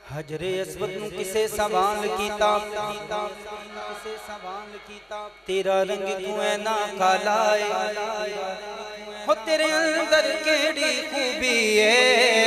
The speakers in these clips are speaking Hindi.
हजरे अस्वद नू किसे सवाल कीता, तेरा रंग तू है ना काला है, हो तेरे अंदर केड़ी खूबी है,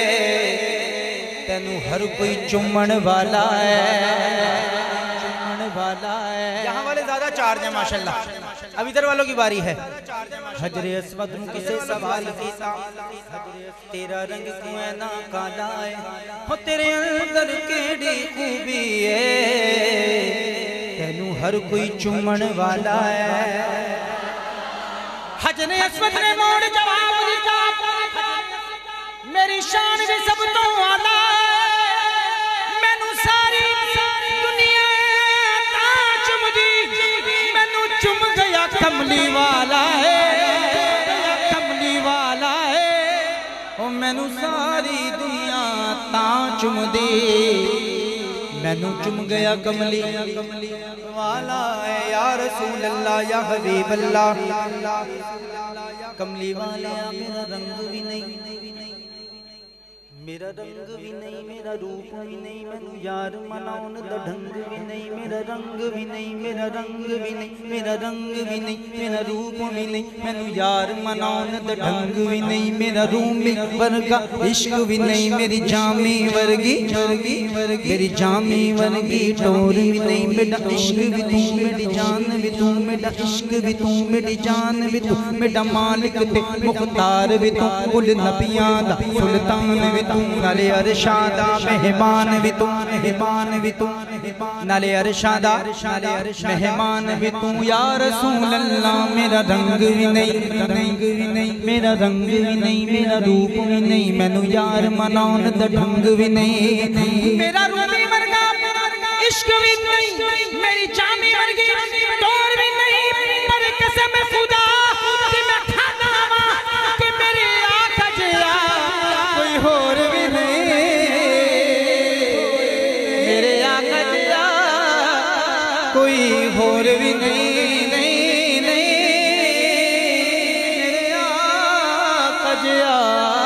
तेनू हर कोई चुमन वाला है, चुमन वाला है। यहाँ वाले ज्यादा चार्ज है माशाल्लाह, अब इधर वालों की बारी है। हजरे अस्वद नू किसे सवाल कीता, तेरा रंग तू है ना काला है, हो तेरे अंदर केड़ी खूबी है, तेनू हर कोई चुमन वाला है। हजरे अस्वद ने मोड़ जवाब दिता, मेरी शान भी सब तो आला, मैनू सारी दुनिया चुमदी, मैनू चुम गया कमली वाला है, कमली वाला है, ओ मैनू सारी दुनिया ता चुमदी, मैनू चुम गया कमली वाला है। या रसूल अल्लाह या हबीब अल्लाह, कमली वाला मेरा रंग भी नहीं, मेरा रंग भी नहीं, मेरा रूप भी नहीं, मैनू यार मनाउन दा ढंग भी नहीं, मेरा रंग भी नहीं, मेरा रंग भी नहीं, मेरा रंग भी नहीं, मेरा रूप भी नहीं, मैनू यार मनाउन दा ढंग भी नहीं, मेरा रूम वर्गा इश्क भी नहीं, मेरी जामी वर्गी वर्गी वर्गी, मेरी जामी वर्गी टोर भी नहीं, मेरा इश्क भी तू, मेरी जान भी तू, मेरा इश्क भी तू, मेरी जान भी तू, मेरा मालिक ते मुख्तार भी तू, कुल नबियां दा सुल्तान भी तू, नाले अरशादा मेहमान भी तू, मेहमान भी तू, नाले अरशादा मेहमान भी तू। या रसूल अल्लाह मेरा रंग भी नहीं, रंग भी नहीं, मेरा रंग भी नहीं, मेरा रूप भी नहीं, मैनू यार मनाउन दा ढंग भी नहीं, मेरा रूबी वर्गा इश्क भी नहीं, मेरी जामी वर्गी टोर भी नहीं, पर कसम खुदा कि मैं खाना वा कि मेरे आका जिया कोई होर भी नहीं, मेरे आका जिया कोई होर भी नहीं, नहीं नहीं, मेरे आका जिया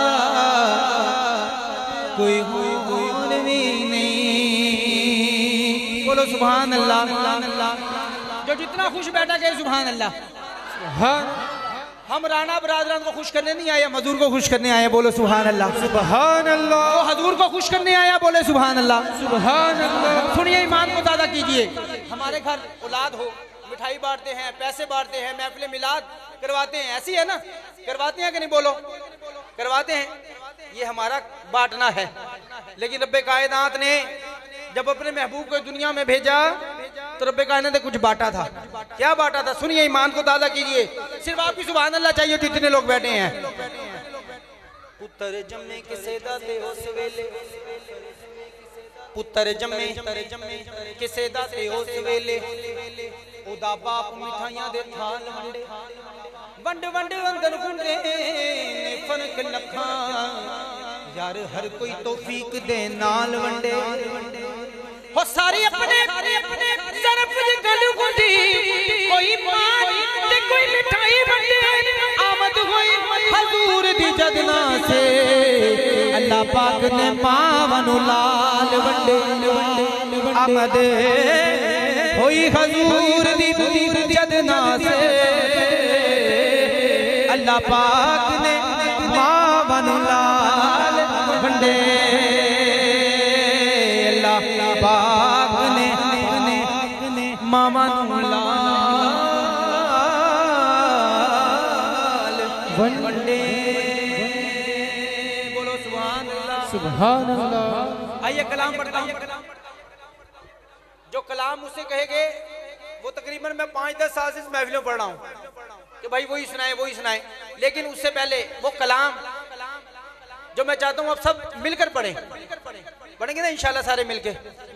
कोई होर भी नहीं। बोलो सुभान अल्लाह, जो जितना खुश बैठा गए सुभान अल्लाह। हम राणा बरादरान को खुश करने नहीं आए, मजदूर को खुश करने आए, बोलो सुभान अल्लाह, सुभान अल्लाह। वो हजूर को खुश करने आया, बोले सुभान अल्लाह, सुभान अल्लाह। सुनिए, ईमान को ताज़ा कीजिए। हमारे घर औलाद हो, मिठाई बांटते हैं, पैसे बांटते हैं, महफिल मिलाद करवाते हैं, ऐसी है ना, करवाते हैं कि नहीं, बोलो करवाते हैं, ये हमारा बांटना है। लेकिन रब्बे कायनात ने जब अपने महबूब को दुनिया में भेजा तो रब्बे कायनात ने कुछ बांटा था। क्या बांटा था? सुनिए, ईमान को ताज़ा कीजिए। सिर्फ आपकी सुभान अल्लाह चाहिए जितने लोग बैठे हैं। पुत्र जम्मे किसे दाते हो सवेले, पुत्र जम्मे किसे दाते हो सवेले, ओदा बाप मिठाइयां दे थाल वंडे, वंड वंड अंदर गुंडे ने फर्क लखा, यार हर कोई तौफीक दे नाल वंडे, हो सारी अपने सरफ दी गल गुंडी, कोई मान ते कोई मिठाई वंडे, आमद हुई हजूर दी जदना से, अल्लाह पाक ने मावनु लाल वंडे, आमद हुई हजूर दी जदना से, अल्लाह पाक ने मावनु लाल वंडे, अल्लाह पाक ने मावनु लाल वंडे। बोलो सुभान अल्लाह, सुभान अल्लाह। आइए कलाम पढ़ता हूँ। जो कलाम मुझसे कहेंगे वो तकरीबन मैं 5-10 साल से इस महफिलों पढ़ रहा हूँ कि भाई वही सुनाए वही सुनाए, लेकिन उससे पहले वो कलाम जो मैं चाहता हूँ अब सब मिलकर पढ़ें, पढ़ेंगे ना इंशाल्लाह सारे मिलके।